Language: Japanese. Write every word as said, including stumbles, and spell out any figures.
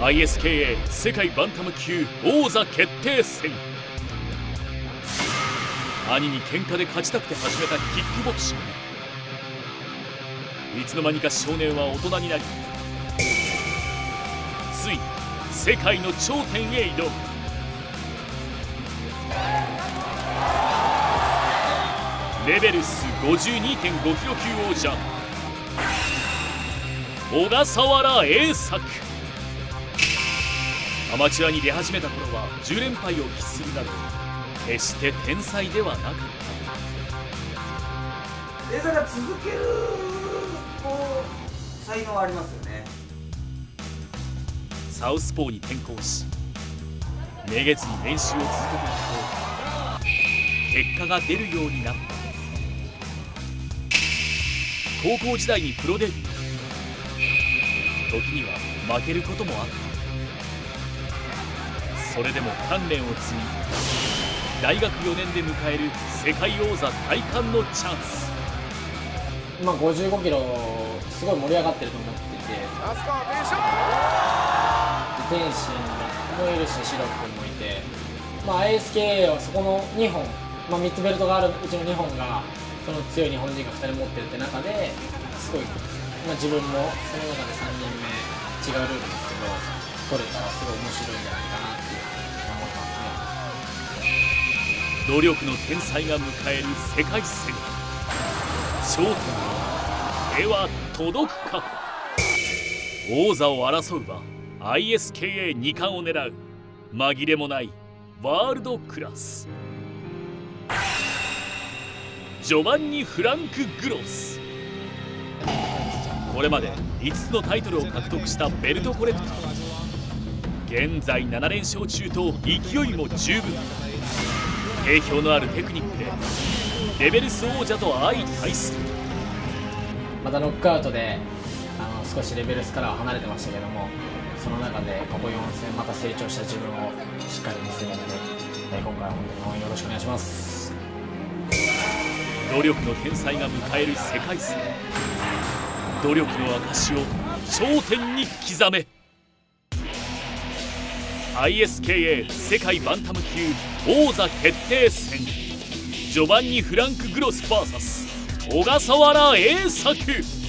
アイエスケーエー 世界バンタム級王座決定戦。兄に喧嘩で勝ちたくて始めたキックボクシング。いつの間にか少年は大人になり、ついに世界の頂点へ挑む。レベルス ごじゅうにてんごキロ級王者小笠原栄作。アマチュアに出始めた頃はじゅう連敗を喫するなど決して天才ではなかった。 栄作が続けるこう才能ありますよね。 サウスポーに転向し、めげずに練習を続けていくと結果が出るようになった。高校時代にプロデビュー。時には負けることもあった。それでも鍛錬を積み、大学よねんで迎える世界王座体感のチャンス。 まあごじゅうごキロすごい盛り上がってると思っていて、天心もいるしシロップもいて、まあ、アイエスケーエー はそこのにほん、まあ、みっつベルトがあるうちのにほんがその強い日本人がふたり持ってるって中ですごい、まあ、自分もその中でさんにんめ違うルールですけど取れたらすごい面白いんじゃないかなって思いますね。 努力の天才が迎える世界戦。頂点へは届くか。王座を争うは アイエスケーエー に冠を狙う紛れもないワールドクラス、ジョバンニ・フランク・グロス。これまでいつつのタイトルを獲得したベルトコレクター。現在なな連勝中と勢いも十分。定評のあるテクニックでレベルス王者と相対する。 またノックアウトであの少しレベルスからは離れてましたけども、その中でここよん戦また成長した自分をしっかり見せるので、え今回は本当に応援よろしくお願いします。 努力の天才が迎える世界戦。努力の証を頂点に刻め。 アイエスケーエー 世界バンタム級王座決定戦。ジョバンニ・フランク・グロス ブイエス 小笠原栄作。